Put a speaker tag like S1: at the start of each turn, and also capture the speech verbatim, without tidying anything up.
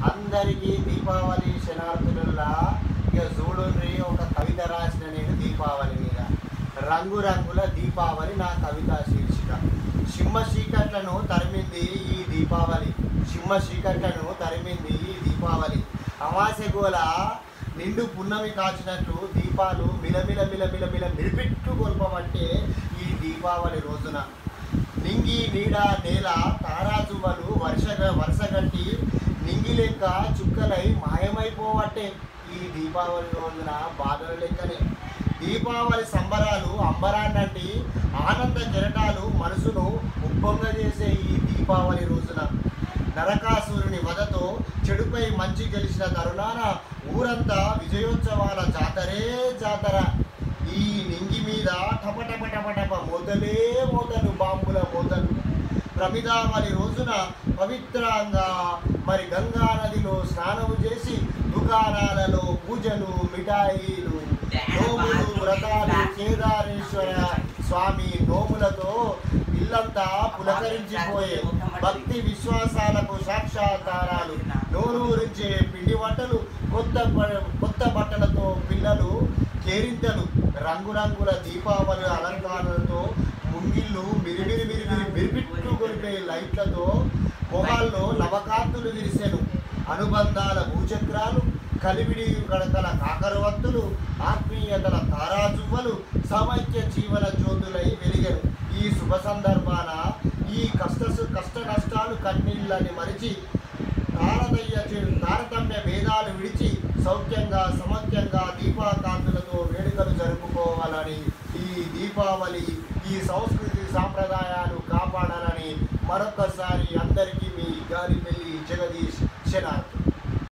S1: అందరికీ దీపావళి శనార్థులల్లా ఇక చూడుండ్రి ఒక కవిత రాసిన నేను దీపావళి మీద. రంగురంగుల దీపావళి నా కవిత శీర్షిక. సింహ చీకట్లను తరిమింది ఈ దీపావళి, సింహ చీకట్లను తరిమింది ఈ దీపావళి. అమావాస్య గోల నిండు పున్నమి కాచినట్లు దీపాలు మిలమిల మిలమిల మిల మిలిపిట్టు కొల్పమంటే ఈ దీపావళి రోజున నింగి నీడ నేల తారాజువలు వర్షగా వరుసగట్టి నింగి లెక్క చుక్కలై మాయమైపోవట్టే ఈ దీపావళి రోజున బాధల లెక్కనే. దీపావళి సంబరాలు అంబరాన్నంటి ఆనంద కెరటాలు మనసును ఉప్పొంగ చేసే ఈ దీపావళి రోజున నరకాసురుని వధతో చెడుపై మంచి గెలిచిన తరుణాన ఊరంతా విజయోత్సవాల జాతరే జాతర. ఈ నింగి మీద టపటపటపటప మోతలే మోతలు, బాంబుల మోతలు. ప్రమిదావళి రోజున పవిత్రంగా మరి గంగా నదిలో స్నానము చేసి దుకాణాలలో పూజలు, మిఠాయిలు, నోములు, వ్రతాలు, కేదారేశ్వర స్వామి నోములతో ఇల్లంతా పులకరించిపోయే భక్తి విశ్వాసాలకు సాక్షాత్కారాలు. నోరూరించే పిండి వంటలు, కొత్త కొత్త బట్టలతో పిల్లలు కేరింతలు, రంగురంగుల దీపావళి అలంకారాలతో ముంగిళ్ళు మిరిమిరి మిరిమిరి మిరిపిట్టు కొలిపే లైట్లతో మొహాల్లో నవకాంతులు విరిసెను. అనుబంధాల భూచక్రాలు, కలివిడి గడకల కాకరవత్తులు, ఆత్మీయతల తారాజువ్వలు సమైక్య జీవన జ్యోతులై వెలిగెను. ఈ శుభ సందర్భాన ఈ కష్ట కష్ట నష్టాలు కన్నీళ్ళని మరిచి తారతయ్య తారతమ్య భేదాలు విడిచి సౌఖ్యంగా సమైక్యంగా దీపాకాంతులతో వేడుకలు జరుపుకోవాలని, ఈ దీపావళి ఈ సంస్కృతి సాంప్రదాయాలు కాపాడాలని మరొకసారి అందరికీ మీ గాలిపల్లి జగదీష్ శనార్థి.